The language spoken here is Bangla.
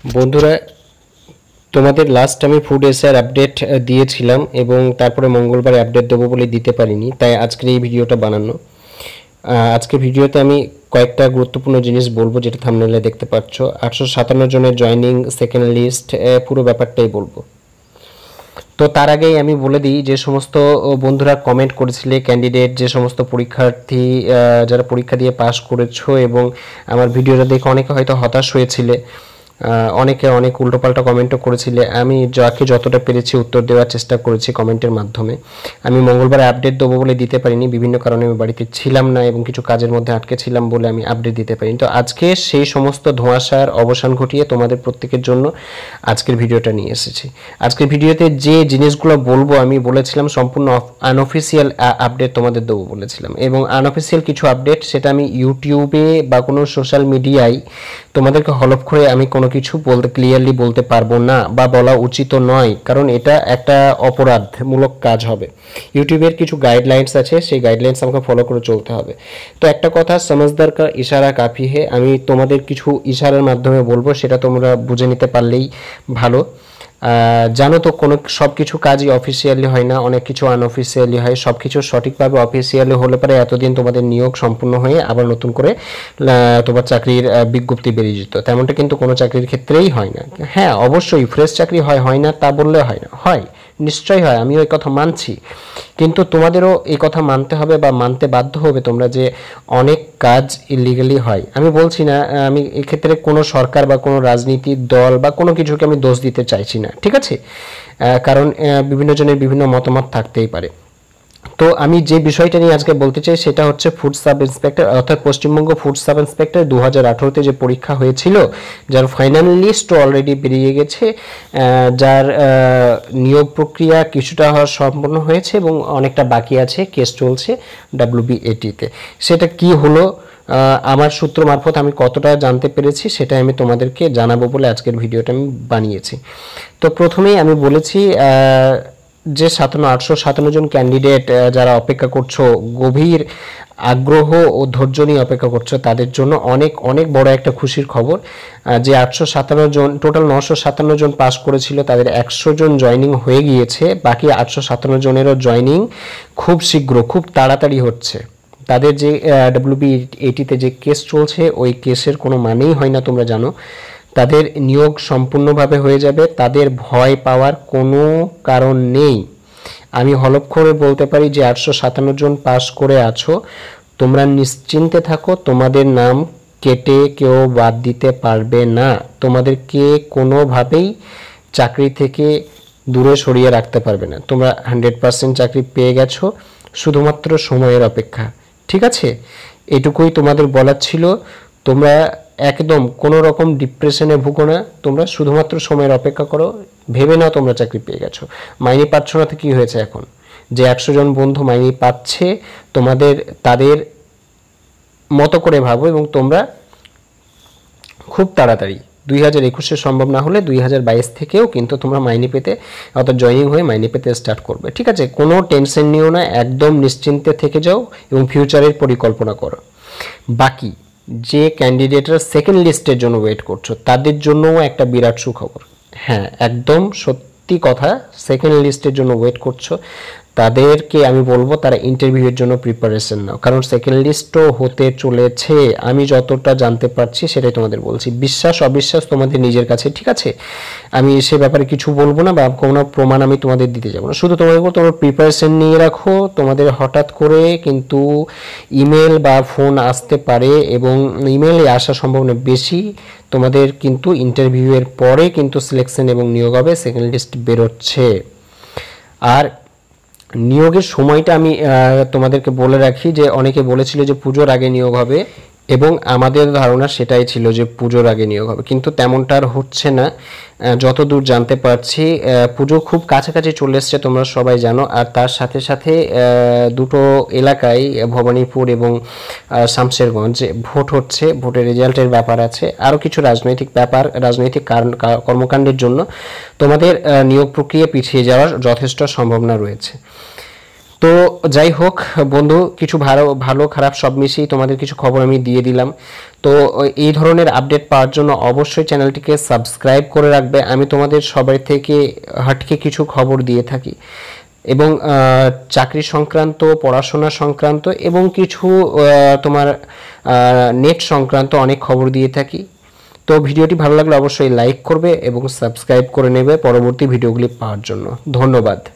বন্ধুরা, তোমাদের লাস্ট আমি ফুড এসআর আপডেট দিয়েছিলাম এবং তারপরে মঙ্গলবার আপডেট দেবো বলে দিতে পারিনি, তাই আজকের এই ভিডিওটা বানানো। আজকের ভিডিওতে আমি কয়েকটা গুরুত্বপূর্ণ জিনিস বলবো, যেটা থাম্বনেলে দেখতে পাচ্ছ। 857 জনের জয়নিং, সেকেন্ড লিস্ট, পুরো ব্যাপারটাই বলবো। তো তার আগেই আমি বলে দিই, যে সমস্ত বন্ধুরা কমেন্ট করেছিলে, ক্যান্ডিডেট, যে সমস্ত পরীক্ষার্থী যারা পরীক্ষা দিয়ে পাস করেছো এবং আমার ভিডিওটা দেখে অনেকে হয়তো হতাশ হয়েছিলে, অনেকে অনেক উল্টোপাল্টা কমেন্টও করেছিলে। আমি যাকে যতটা পেরেছি উত্তর দেওয়ার চেষ্টা করেছি কমেন্টের মাধ্যমে। আমি মঙ্গলবারে আপডেট দেবো বলে দিতে পারিনি, বিভিন্ন কারণে আমি বাড়িতে ছিলাম না এবং কিছু কাজের মধ্যে আটকে ছিলাম বলে আমি আপডেট দিতে পারিনি। তো আজকে সেই সমস্ত ধোঁয়াশার অবসান ঘটিয়ে তোমাদের প্রত্যেকের জন্য আজকের ভিডিওটা নিয়ে এসেছি। আজকের ভিডিওতে যে জিনিসগুলো বলবো, আমি বলেছিলাম সম্পূর্ণ আনঅফিসিয়াল আপডেট তোমাদের দেবো বলেছিলাম, এবং আনঅফিসিয়াল কিছু আপডেট সেটা আমি ইউটিউবে বা কোনো সোশ্যাল মিডিয়ায় তোমাদেরকে হলফ করে আমি কোনো কিছু ক্লিয়ারলি বলতে পারবো না বা বলা উচিত নয়, কারণ এটা একটা অপরাধমূলক কাজ হবে। ইউটিউবের কিছু গাইডলাইন্স আছে, সেই গাইডলাইন্স আমাকে ফলো করে চলতে হবে। তো একটা কথা, সমঝদার কা ইশারা কাফি হে, আমি তোমাদের কিছু ইশারার মাধ্যমে বলবো, সেটা তোমরা বুঝে নিতে পারলেই ভালো। জানো তো, কোনো সব কিছু কাজই অফিসিয়ালি হয় না, অনেক কিছু আনঅফিসিয়ালি হয়। সব কিছু সঠিকভাবে অফিসিয়ালি হলে পরে এতদিন তোমাদের নিয়োগ সম্পূর্ণ হয়ে আবার নতুন করে তোমার চাকরির বিজ্ঞপ্তি বেরিয়ে যেত, তেমনটা কিন্তু কোনো চাকরির ক্ষেত্রেই হয় না। হ্যাঁ, অবশ্যই ফ্রেশ চাকরি হয় না তা বললে হয় না, হয়, নিশ্চয়ই হয়, আমিও এই কথা মানছি। কিন্তু তোমাদেরও এই কথা মানতে হবে বা মানতে বাধ্য হবে তোমরা, যে অনেক কাজ ইলিগালি হয়। আমি বলছি না, আমি এক্ষেত্রে কোনো সরকার বা কোনো রাজনীতির দল বা কোনো কিছুকে আমি দোষ দিতে চাইছি না, ঠিক আছে? কারণ বিভিন্ন জনের বিভিন্ন মতামত থাকতেই পারে। তো আমি যে বিষয়টা নিয়ে আজকে বলতে চাই সেটা হচ্ছে ফুড সাব ইন্সপেক্টর, অর্থাৎ পশ্চিমবঙ্গ ফুড সাব ইন্সপেক্টর 2018-তে যে পরীক্ষা হয়েছিল, যার ফাইনাল লিস্ট অলরেডি বেরিয়ে গেছে, যার নিয়োগ প্রক্রিয়া কিছুটা হওয়া সম্পন্ন হয়েছে এবং অনেকটা বাকি আছে, কেস চলছে WBAT-তে। সেটা কি হলো, আমার সূত্র মারফত আমি কতটা জানতে পেরেছি সেটা আমি তোমাদেরকে জানাবো বলে আজকের ভিডিওটা আমি বানিয়েছি। তো প্রথমেই আমি বলেছি, যে 857 জন ক্যান্ডিডেট যারা অপেক্ষা করছো, গভীর আগ্রহ ও ধৈর্য নিয়ে অপেক্ষা করছো, তাদের জন্য অনেক অনেক বড় একটা খুশির খবর। যে 857 জন, টোটাল 957 জন পাস করেছিল, তাদের 100 জন জয়নিং হয়ে গিয়েছে। বাকি 857 জনেরও জয়নিং খুব শীঘ্র, খুব তাড়াতাড়ি হচ্ছে। তাদের যে WBAT-তে যে কেস চলছে, ওই কেসের কোনো মানেই হয় না, তোমরা জানো। তাদের নিয়োগ সম্পূর্ণভাবে হয়ে যাবে, তাদের ভয় পাওয়ার কোনো কারণ নেই। আমি হলফ করে বলতে পারি যে 857 জন পাস করে আছো, তোমরা নিশ্চিন্তে থাকো, তোমাদের নাম কেটে কেউ বাদ দিতে পারবে না, তোমাদেরকে কোনোভাবেই চাকরি থেকে দূরে সরিয়ে রাখতে পারবে না। তোমরা 100% চাকরি পেয়ে গেছো, শুধুমাত্র সময়ের অপেক্ষা, ঠিক আছে? এটুকুই তোমাদের বলার ছিল। তোমরা একদম কোনো রকম ডিপ্রেশনে ভুগো না, তোমরা শুধুমাত্র সময়ের অপেক্ষা করো, ভেবে নাও তোমরা চাকরি পেয়ে গেছো। মাইনে পাচ্ছ না তো কী হয়েছে? এখন যে 100 জন বন্ধু মাইনে পাচ্ছে, তোমাদের তাদের মতো করে ভাবো এবং তোমরা খুব তাড়াতাড়ি 2021-এ সম্ভব না হলে 2022 থেকেও কিন্তু তোমরা মাইনে পেতে, অর্থাৎ জয়নিং হয়ে মাইনে পেতে স্টার্ট করবে, ঠিক আছে? কোনো টেনশন নিও না, একদম নিশ্চিন্তে থেকে যাও এবং ফিউচারের পরিকল্পনা করো। বাকি যে ক্যান্ডিডেটরা সেকেন্ড লিস্টের জন্য ওয়েট করছো, তাদের জন্যও একটা বিরাট সুখবর। হ্যাঁ, একদম সত্যি কথা, সেকেন্ড লিস্টের জন্য ওয়েট করছো, তাদেরকে আমি বলবো তারা ইন্টারভিউয়ের জন্য প্রিপারেশন নাও, কারণ সেকেন্ড লিস্টও হতে চলেছে। আমি যতটা জানতে পারছি সেটাই তোমাদের বলছি। বিশ্বাস অবিশ্বাস তোমাদের নিজের কাছে, ঠিক আছে? আমি সে ব্যাপারে কিছু বলবো না বা কোনো প্রমাণ আমি তোমাদের দিতে যাবো না, শুধু তোমাদের তোমরা প্রিপারেশন নিয়ে রাখো। তোমাদের হঠাৎ করে কিন্তু ইমেল বা ফোন আসতে পারে, এবং ইমেলে আসা সম্ভাবনা বেশি। তোমাদের কিন্তু ইন্টারভিউয়ের পরে কিন্তু সিলেকশন এবং নিয়োগ হবে, সেকেন্ড লিস্ট বেরোচ্ছে। আর নিয়োগের সময়টা আমি তোমাদেরকে বলে রাখি, যে অনেকে বলেছিল যে পুজোর আগে নিয়োগ হবে, এবং আমাদের ধারণা সেটাই ছিল যে পুজোর আগে নিয়োগ হবে, কিন্তু তেমনটা আর হচ্ছে না। যতদূর জানতে পারছি, পুজো খুব কাছাকাছি চলে এসছে, তোমরা সবাই জানো। আর তার সাথে সাথে দুটো এলাকায়, ভবানীপুর এবং শামশেরগঞ্জ, ভোট হচ্ছে, ভোটের রেজাল্টের ব্যাপার আছে, আরও কিছু রাজনৈতিক ব্যাপার, রাজনৈতিক কর্মকাণ্ডের জন্য তোমাদের নিয়োগ প্রক্রিয়া পিছিয়ে যাওয়ার যথেষ্ট সম্ভাবনা রয়েছে। তো যাই হোক বন্ধু, কিছু ভালো ভালো খারাপ সব মিশিয়ে তোমাদের কিছু খবর আমি দিয়ে দিলাম। তো এই ধরনের আপডেট পাওয়ার জন্য অবশ্যই চ্যানেলটিকে সাবস্ক্রাইব করে রাখবে। আমি তোমাদের সবাই থেকে হাটকে কিছু খবর দিয়ে থাকি এবং চাকরি সংক্রান্ত, পড়াশোনা সংক্রান্ত এবং কিছু তোমার নেট সংক্রান্ত অনেক খবর দিয়ে থাকি। তো ভিডিওটি ভালো লাগলে অবশ্যই লাইক করবে এবং সাবস্ক্রাইব করে নেবে পরবর্তী ভিডিওগুলি পাওয়ার জন্য। ধন্যবাদ।